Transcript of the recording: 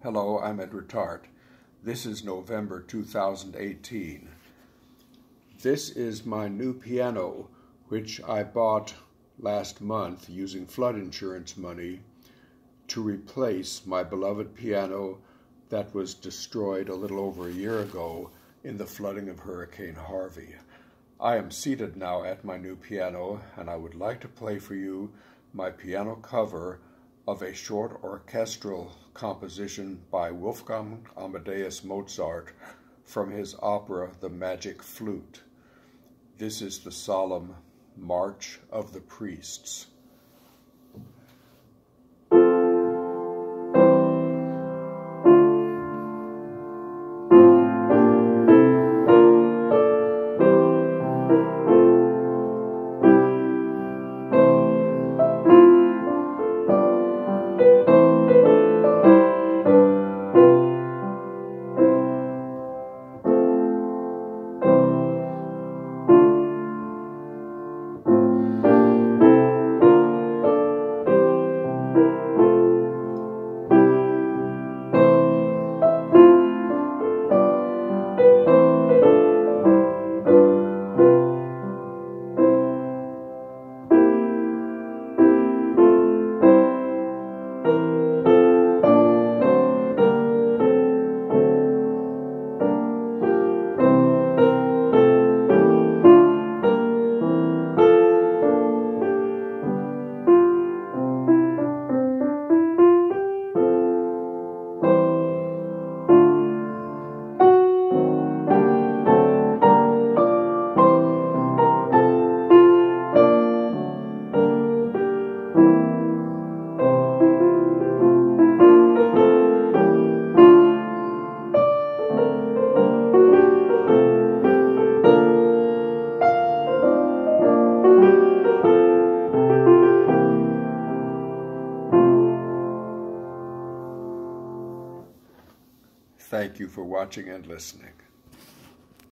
Hello, I'm Edward Tarte. This is November 2018. This is my new piano, which I bought last month using flood insurance money to replace my beloved piano that was destroyed a little over a year ago in the flooding of Hurricane Harvey. I am seated now at my new piano, and I would like to play for you my piano cover of a short orchestral composition by Wolfgang Amadeus Mozart from his opera, The Magic Flute. This is the solemn March of the Priests. Thank you for watching and listening.